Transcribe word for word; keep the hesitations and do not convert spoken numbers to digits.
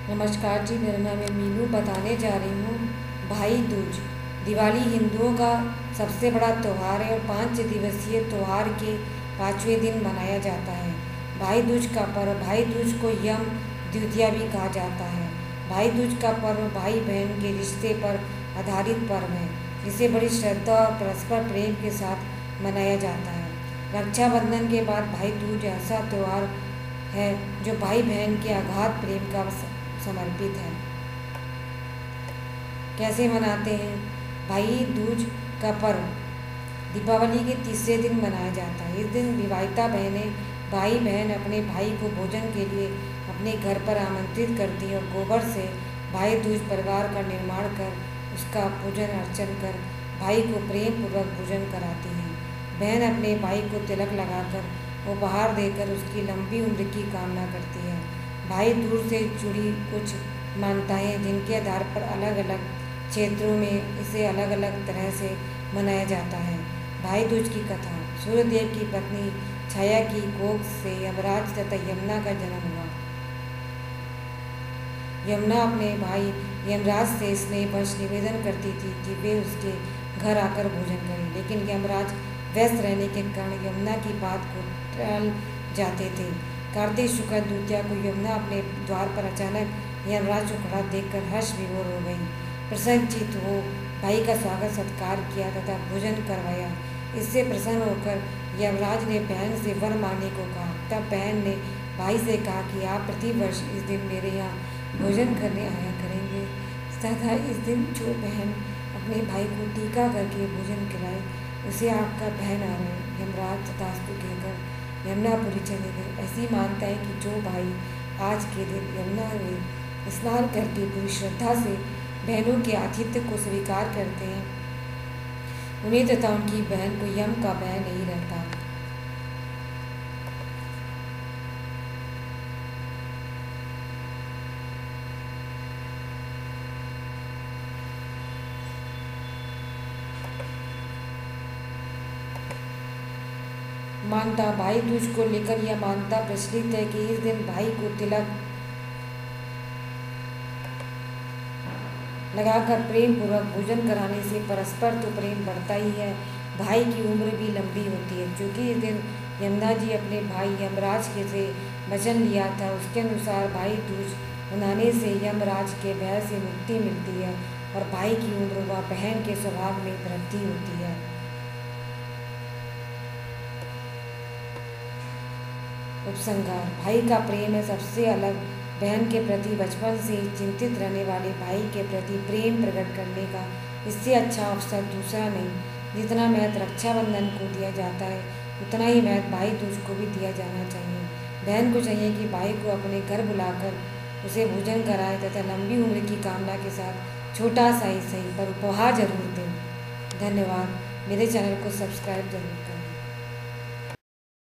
नमस्कार जी, मेरा नाम है मीनू। बताने जा रही हूँ भाई दूज। दिवाली हिंदुओं का सबसे बड़ा त्यौहार है और पाँच दिवसीय त्यौहार के पाँचवें दिन मनाया जाता है। भाई दूज का पर्व भाई दूज को यम द्वितीया भी कहा जाता है। भाई दूज का पर्व भाई बहन के रिश्ते पर आधारित पर्व है, जिसे बड़ी श्रद्धा और परस्पर प्रेम के साथ मनाया जाता है। रक्षाबंधन के बाद भाई दूज ऐसा त्यौहार है जो भाई बहन के अगाध प्रेम का समर्पित है। कैसे मनाते हैं? भाई दूज का पर्व दीपावली के तीसरे दिन मनाया जाता है। इस दिन विवाहिता बहनें भाई बहन अपने भाई को भोजन के लिए अपने घर पर आमंत्रित करती हैं और गोबर से भाई दूज परिवार का निर्माण कर उसका पूजन अर्चन कर भाई को प्रेम पूर्वक भोजन कराती हैं। बहन अपने भाई को तिलक लगाकर उपहार देकर उसकी लंबी उम्र की कामना करती है। भाई दूज से जुड़ी कुछ मान्यताएं जिनके आधार पर अलग अलग क्षेत्रों में इसे अलग अलग तरह से मनाया जाता है। भाई दूज की कथा। सूर्यदेव की पत्नी छाया की कोख से यमराज तथा यमुना का जन्म हुआ। यमुना अपने भाई यमराज से स्नेहवश निवेदन करती थी कि वे उसके घर आकर भोजन करें, लेकिन यमराज व्यस्त रहने के कारण यमुना की बात को टाल जाते थे। कार्तिक शुक्ल द्वितीया को यमुना अपने द्वार पर अचानक यमराज को खड़ा देखकर हर्ष विभोर हो गई। प्रसन्नचित्त हो भाई का स्वागत सत्कार किया तथा भोजन करवाया। इससे प्रसन्न होकर यमराज ने बहन से वर मांगने को कहा। तब बहन ने भाई से कहा कि आप प्रति वर्ष इस दिन मेरे यहाँ भोजन करने आया करेंगे तथा इस दिन जो बहन अपने भाई को टीका करके भोजन कराए उसे आपका बहन आ रहे। यमराज तथास्तु कहकर यमुनापुरी चले गए। ऐसी मानता है कि जो भाई आज के दिन यमुना में स्नान करके पूरी श्रद्धा से बहनों के आतिथ्य को स्वीकार करते हैं, उन्हें तथा उनकी बहन को यम का भय नहीं रहता। मानता भाई दूज को लेकर यह मानता प्रचलित है कि इस दिन भाई को तिलक लगाकर प्रेम पूर्वक भोजन कराने से परस्पर तो प्रेम बढ़ता ही है, भाई की उम्र भी लंबी होती है। क्योंकि इस दिन यमुना जी अपने भाई यमराज के से वचन लिया था, उसके अनुसार भाई दूज मनाने से यमराज के भय से मुक्ति मिलती है और भाई की उम्र व बहन के स्वभाव में वृद्धि होती है। उपसंहार। भाई का प्रेम है सबसे अलग। बहन के प्रति बचपन से ही चिंतित रहने वाले भाई के प्रति प्रेम प्रकट करने का इससे अच्छा अवसर दूसरा नहीं। जितना महत्व रक्षाबंधन को दिया जाता है, उतना ही महत्व भाई दूज को भी दिया जाना चाहिए। बहन को चाहिए कि भाई को अपने घर बुलाकर उसे भोजन कराए तथा लंबी उम्र की कामना के साथ छोटा सा ही सही पर उपहार जरूर दें। धन्यवाद। मेरे चैनल को सब्सक्राइब जरूर करें।